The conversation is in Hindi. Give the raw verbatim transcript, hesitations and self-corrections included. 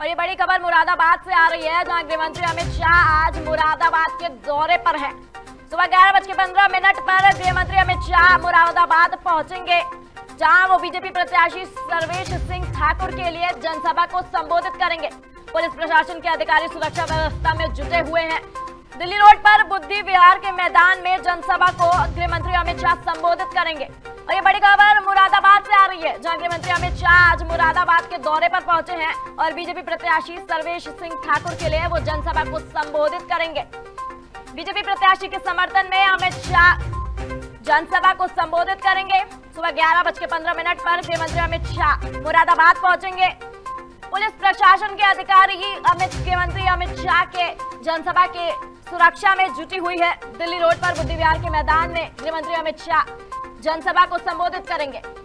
और ये बड़ी खबर मुरादाबाद से आ रही है, जहां गृहमंत्री अमित शाह आज मुरादाबाद के दौरे पर हैं। सुबह ग्यारह बज के पंद्रह मिनट पर गृहमंत्री अमित शाह मुरादाबाद पहुंचेंगे, जहां वो बीजेपी प्रत्याशी सर्वेश सिंह ठाकुर के लिए जनसभा को संबोधित करेंगे। पुलिस प्रशासन के अधिकारी सुरक्षा व्यवस्था में जुटे हुए हैं। दिल्ली रोड पर बुद्धि विहार के मैदान में जनसभा को गृहमंत्री अमित शाह संबोधित करेंगे। और ये बड़ी खबर मुरादाबाद से आ रही है, जहां गृहमंत्री अमित शाह आज मुरादाबाद के दौरे पर पहुंचे हैं और बीजेपी प्रत्याशी सर्वेश सिंह ठाकुर के लिए वो जनसभा को संबोधित करेंगे। बीजेपी प्रत्याशी के समर्थन में अमित शाह जनसभा को संबोधित करेंगे। सुबह ग्यारह बज के पंद्रह मिनट पर गृहमंत्री अमित शाह मुरादाबाद पहुंचेंगे। पुलिस प्रशासन के अधिकारी ही अमित गृहमंत्री अमित शाह के जनसभा के सुरक्षा में जुटी हुई है। दिल्ली रोड पर बुद्धि विहार के मैदान में गृहमंत्री अमित शाह जनसभा को संबोधित करेंगे।